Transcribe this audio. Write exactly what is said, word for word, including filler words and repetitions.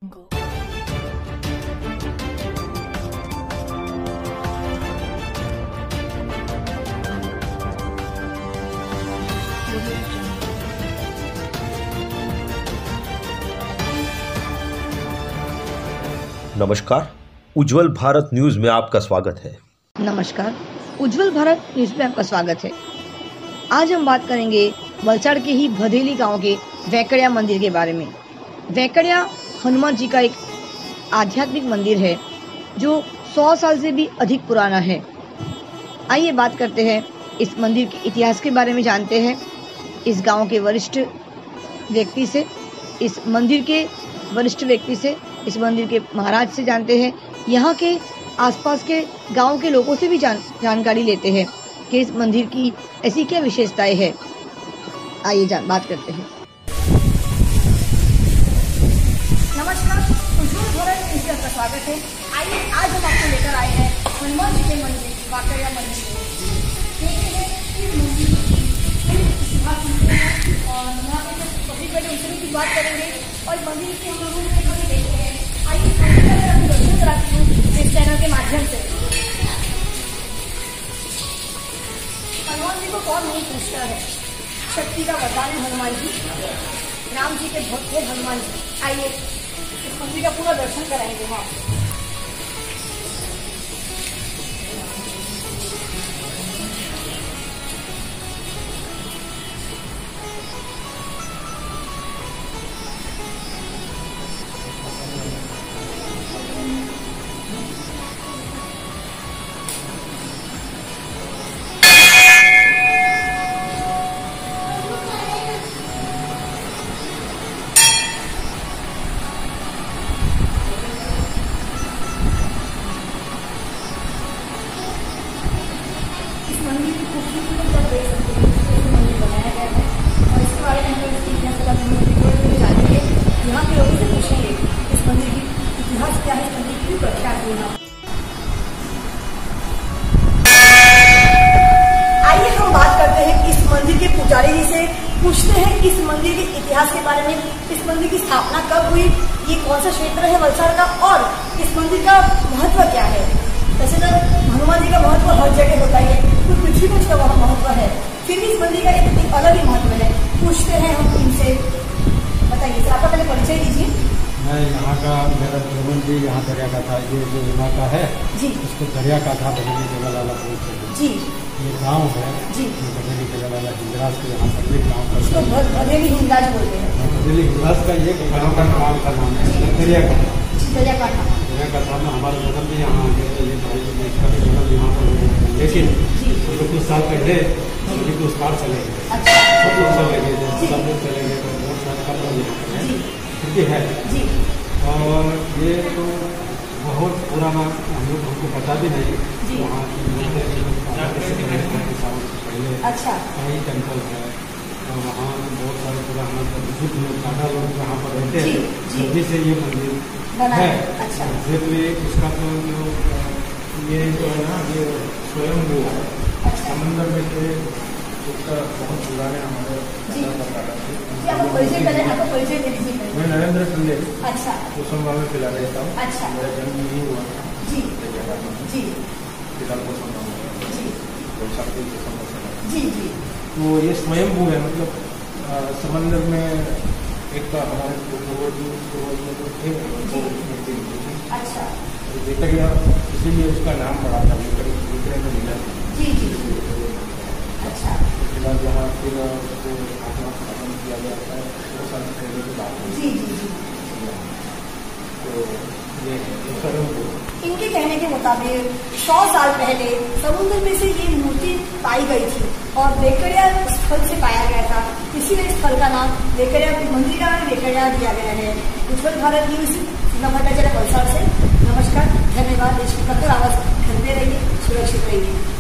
नमस्कार, उज्जवल भारत न्यूज में आपका स्वागत है। नमस्कार, उज्जवल भारत न्यूज में आपका स्वागत है। आज हम बात करेंगे वलसाड़ के ही भदेली गांव के वेकड़िया मंदिर के बारे में। वेकड़िया हनुमान जी का एक आध्यात्मिक मंदिर है जो सौ साल से भी अधिक पुराना है। आइए बात करते हैं इस मंदिर के इतिहास के बारे में, जानते हैं इस गांव के वरिष्ठ व्यक्ति से, इस मंदिर के वरिष्ठ व्यक्ति से, इस मंदिर के महाराज से जानते हैं, यहाँ के आसपास के गांव के लोगों से भी जान जानकारी लेते हैं कि इस मंदिर की ऐसी क्या विशेषताएं हैं। आइए जान बात करते हैं। नमस्कार, उज्जवल भारत न्यूज में आपका स्वागत है। आइए आज हम आपको लेकर आए हैं हनुमान जी के मंदिर वेकड़िया मंदिर। देखते हैं कि मंदिर और यहाँ पे सभी पहले उनसे भी बात करेंगे और मंदिर के हम लोगों को कभी देखते हैं। आइए मैं आपको दर्शन कराती हूँ इस चैनल के माध्यम से। हनुमान जी को कौन नहीं पूछता है, शक्ति का वरदान है हनुमान जी, राम जी के भक्त है हनुमान जी। आइए इस मंदिर का पूरा दर्शन कराएंगे हम आपको। मंदिर की खूबसूरती को सब देख सकते हैं। इस मंदिर बनाया गया है और इसके बारे में हम इसके इतिहास के बारे में जानेंगे, यहाँ के लोगों से पूछेंगे इस मंदिर की इतिहास क्या है, इस मंदिर क्यों प्रख्यात है। यहाँ आइए हम बात करते हैं इस मंदिर के पुजारी जी से, पूछते हैं इस मंदिर के इतिहास के बारे में, इस मंदिर की स्थापना कब हुई, ये कौन सा क्षेत्र है वलसाड़ का, और इस मंदिर का महत्व क्या है। वैसे तो हनुमान जी का महत्व हर जगह होता है, कुछ पृथ्वी में उसका वहाँ महत्व है, फिर भी इस मंदिर का एक, एक अलग ही महत्व है। पूछते हैं हम इनसे, बताइए सर, आपका पहले परिचय दीजिए। मैं यहाँ का, मेरा जोमन जी यहाँ दरिया का था, ये जो इलाका है जी उसको दरिया का था, बरेली जगह बोलते हैं जी। ये गांव है जी, बरेली जगह हिंदराज के यहाँ बरेली गाँव का, बरेली हिंदराज बोलते हैं। बरेली हिंदराज का ये गाँव का गाँव का नाम है दरिया का, दरिया का नाम दरिया का था। हमारा जन्म भी यहाँ ये इसका भी जन्म यहाँ पर, लेकिन कुछ साल पहले सभी उस पार चले गए, सब लोग चले गए, सब लोग चले गए, तो बहुत सारे कम लोग यहाँ पर है जी। और ये तो बहुत पुराना, हम लोग हमको पता भी नहीं वहाँ पहले अच्छा कई टेम्पल है और वहाँ बहुत सारे पुराना बुजुर्ग लोग, दादा लोग यहाँ पर रहते हैं, जल्दी से ये मंदिर है। अच्छा, उसका तो जो ये जो है ना, ये स्वयं वो समंदर में थे, उसका बहुत पुराने हमारे परिचय दे दीजिए। मैं नरेंद्र टंडे, अच्छा, कोसंबा में फिलहाल रहता हूँ। अच्छा, मेरा जन्म नहीं हुआ जी जी, फिलहाल कोसंबा में जी जी जी। तो ये स्वयंभू है, मतलब आ, समंदर में एक का हमारे पूर्वज पूर्वज में जो थे वो मूर्ति थी। अच्छा, वेकड़िया इसीलिए उसका नाम पड़ा था, वेकड़े में मिला जी जी। अच्छा, उसके बाद यहाँ फिर उसको स्थापन किया गया था दो साल पहले की बात है जी जी जी। तो ये स्वयंभू, इनके कहने के मुताबिक सौ साल पहले समुद्र में से ये मूर्ति पाई गई थी और वेकड़िया स्थल से पाया गया था, इसीलिए स्थल का नाम वेकड़िया, मंदिर का नाम वेकड़िया दिया गया है। उज्जवल भारत न्यूज भट्टाचार्य वलसाड़ से नमस्कार, धन्यवाद। देश की कठोर आवाज करते रहिए, सुरक्षित रहिए।